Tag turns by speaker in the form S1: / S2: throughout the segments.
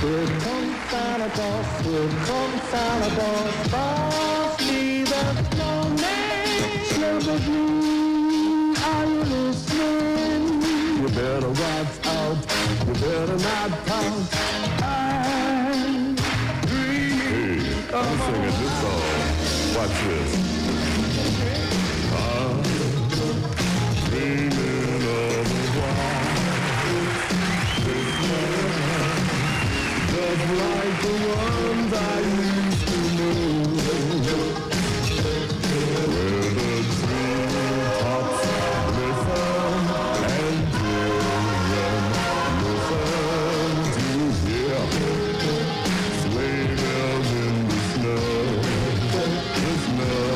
S1: Here comes Santa Claus, here comes Santa Claus, Frosty the snowman. Slipper Green, are you listening? You better watch out, you better not pout. I'm dreaming.
S2: Hey, I'm singing this song. Watch this. I'm dreaming of a white Christmas, just like the ones I used to know, where the treetops listen and children listen to hear sleigh bells in the snow, the snow.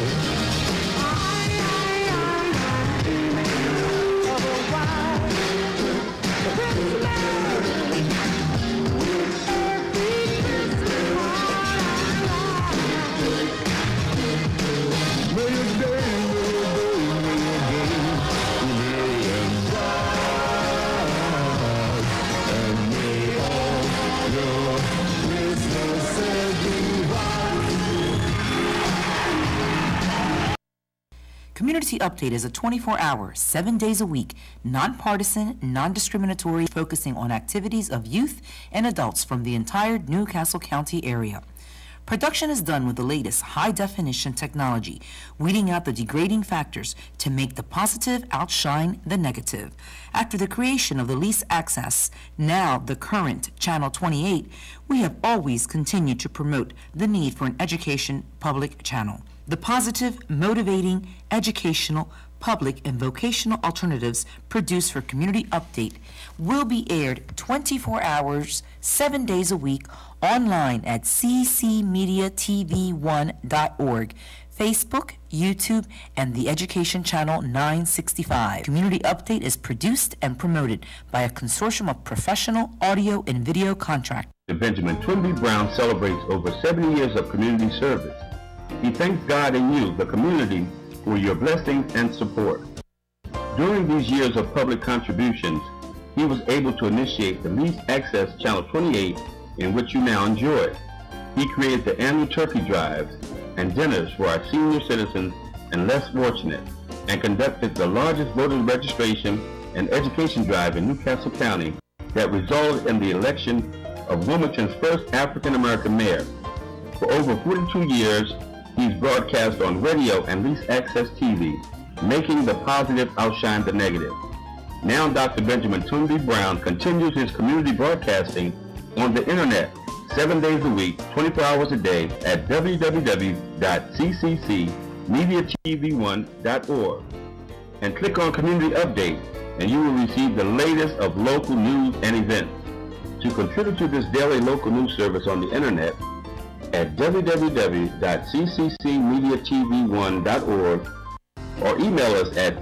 S3: Community Update is a 24-hour, 7 days a week, nonpartisan, non-discriminatory, focusing on activities of youth and adults from the entire Newcastle County area. Production is done with the latest high-definition technology, weeding out the degrading factors to make the positive outshine the negative. After the creation of the least access, now the current Channel 28, we have always continued to promote the need for an education public channel. The positive, motivating, educational, public, and vocational alternatives produced for Community Update will be aired 24 hours, 7 days a week, online at ccmediatv1.org, Facebook, YouTube, and the Education Channel 965. Community Update is produced and promoted by a consortium of professional audio and video contractors.
S4: Benjamin Twinby Brown celebrates over 70 years of community service. He thanks God and you, the community, for your blessings and support. During these years of public contributions, he was able to initiate the Least Access Channel 28, in which you now enjoy. He created the annual turkey drives and dinners for our senior citizens and less fortunate, and conducted the largest voter registration and education drive in Newcastle County that resulted in the election of Wilmington's first African-American mayor. For over 42 years, he's broadcast on radio and Least Access TV, making the positive outshine the negative. Now Dr. Benjamin Twinby Brown continues his community broadcasting on the internet 7 days a week, 24 hours a day at www.cccmediatv1.org, and click on Community Update and you will receive the latest of local news and events. To contribute to this daily local news service on the internet at www.cccmediatv1.org or email us at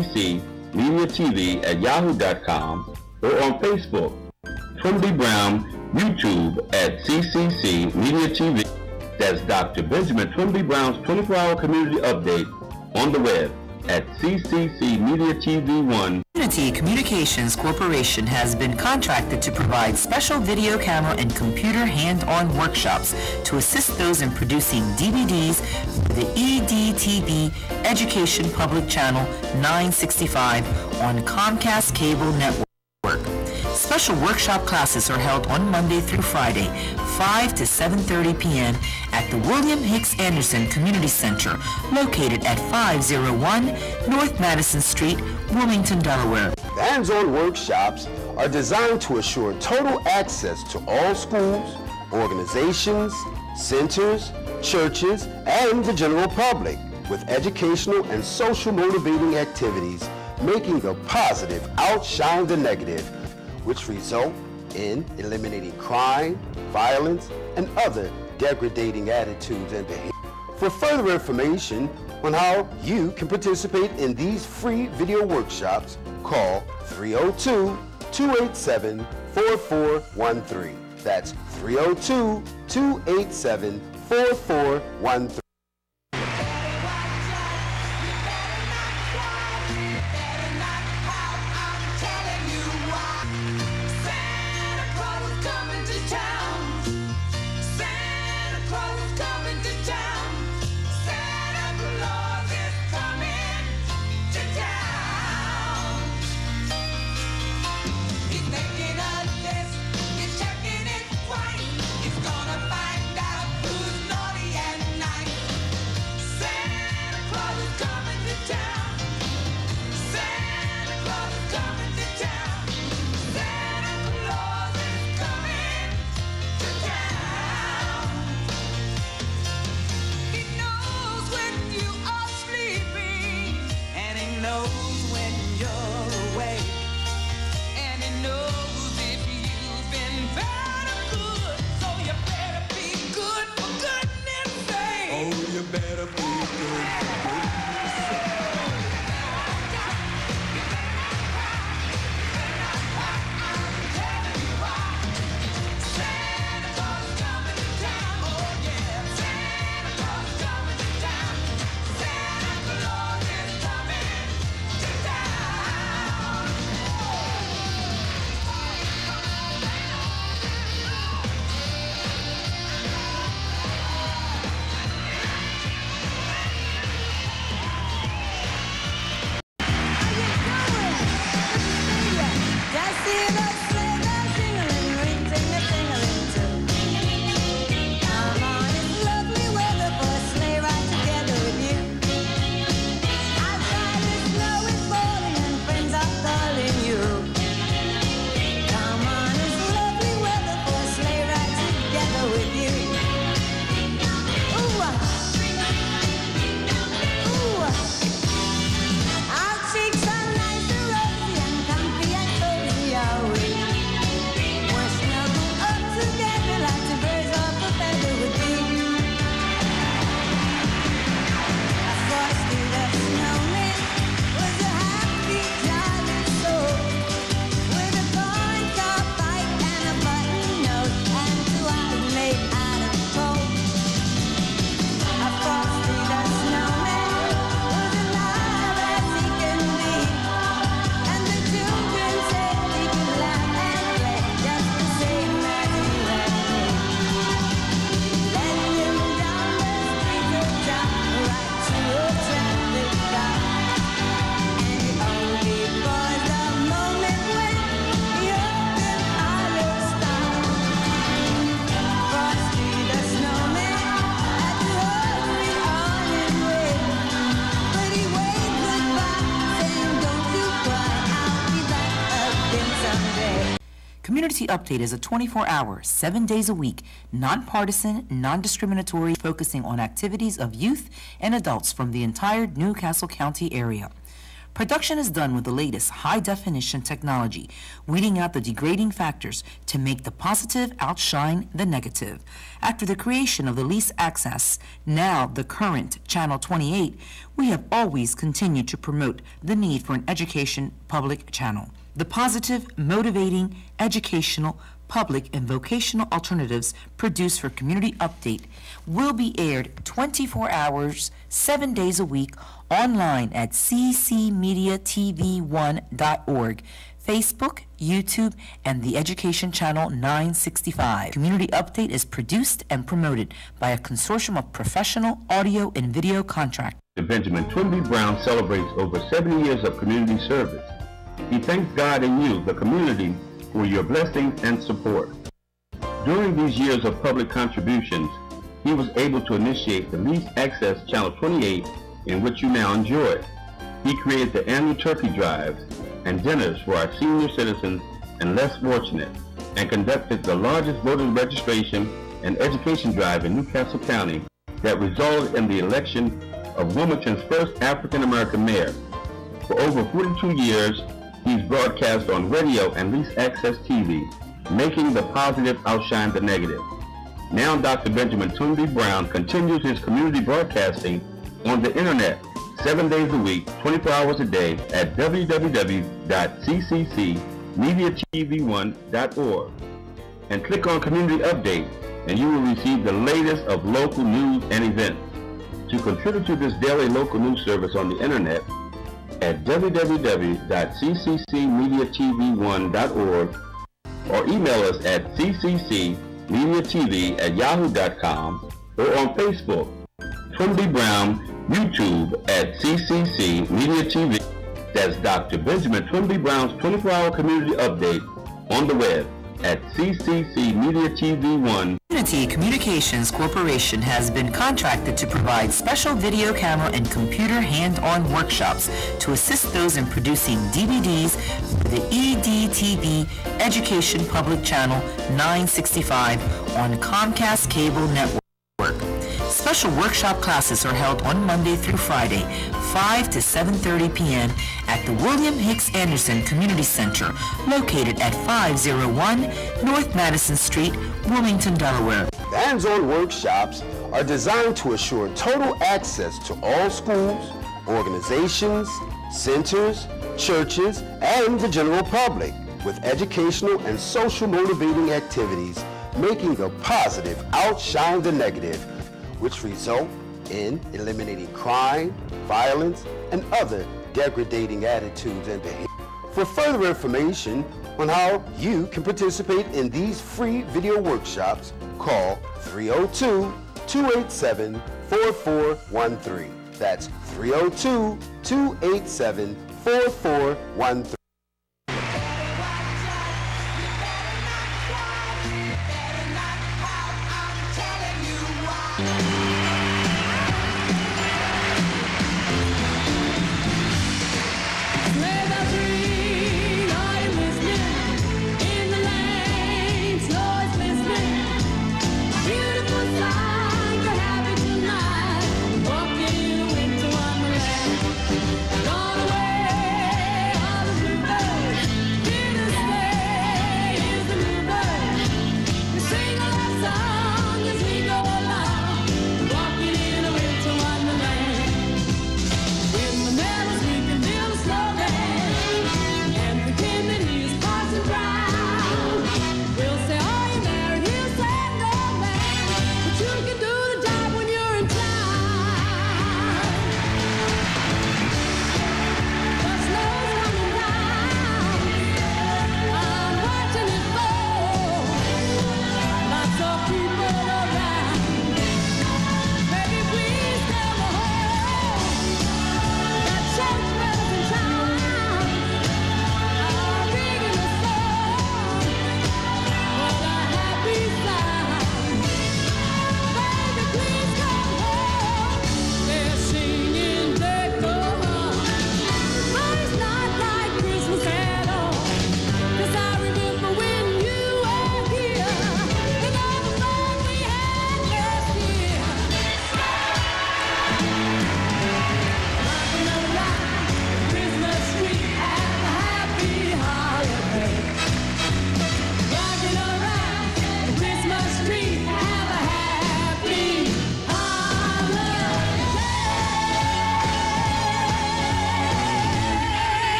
S4: cccmediatv@yahoo.com or on Facebook, Twinby Brown, YouTube at CCC Media TV. That's Dr. Benjamin Twinby Brown's 24-hour community update on the web at CCC Media TV1.
S3: Unity Communications Corporation has been contracted to provide special video camera and computer hand-on workshops to assist those in producing DVDs for the EDTV Education Public Channel 965 on Comcast Cable Network. Special workshop classes are held on Monday through Friday, 5 to 7:30 p.m. at the William Hicks Anderson Community Center, located at 501 North Madison Street, Wilmington, Delaware.
S5: The hands-on workshops are designed to assure total access to all schools, organizations, centers, churches, and the general public, with educational and social motivating activities making the positive outshine the negative, which result in eliminating crime, violence, and other degrading attitudes and behaviors. For further information on how you can participate in these free video workshops, call 302-287-4413. That's 302-287-4413.
S6: Santa Claus is coming to town.
S3: Community Update is a 24-hour, 7 days a week, nonpartisan, non-discriminatory, focusing on activities of youth and adults from the entire Newcastle County area. Production is done with the latest high-definition technology, weeding out the degrading factors to make the positive outshine the negative. After the creation of the least access, now the current Channel 28, we have always continued to promote the need for an education public channel. The positive, motivating, educational, public, and vocational alternatives produced for Community Update will be aired 24 hours, 7 days a week, online at ccmediatv1.org, Facebook, YouTube, and the Education Channel 965. Community Update is produced and promoted by a consortium of professional audio and video contractors.
S4: Benjamin Twinby Brown celebrates over 70 years of community service. He thanks God and you, the community, for your blessings and support. During these years of public contributions, he was able to initiate the least access Channel 28, in which you now enjoy. He created the annual turkey drives and dinners for our senior citizens and less fortunate, and conducted the largest voter registration and education drive in Newcastle County that resulted in the election of Wilmington's first African-American mayor. For over 42 years, he's broadcast on radio and least access TV, making the positive outshine the negative. Now Dr. Benjamin Twinby Brown continues his community broadcasting on the internet 7 days a week, 24 hours a day at www.cccmediatv1.org, and click on Community Update and you will receive the latest of local news and events. To contribute to this daily local news service on the internet, at www.cccmediatv1.org or email us at cccmediatv@yahoo.com or on Facebook, Twinby Brown, YouTube at CCC Media TV. That's Dr. Benjamin Twinby Brown's 24-hour community update on the web at CCC Media TV1.
S3: Unity Communications Corporation has been contracted to provide special video camera and computer hand-on workshops to assist those in producing DVDs for the EDTV Education Public Channel 965 on Comcast Cable Network. Special workshop classes are held on Monday through Friday, 5 to 7:30 p.m. at the William Hicks Anderson Community Center, located at 501 North Madison Street, Wilmington, Delaware.
S5: The hands-on workshops are designed to assure total access to all schools, organizations, centers, churches, and the general public, with educational and social motivating activities making the positive outshine the negative, which result in eliminating crime, violence, and other degrading attitudes and behaviors. For further information on how you can participate in these free video workshops, call 302-287-4413. That's 302-287-4413.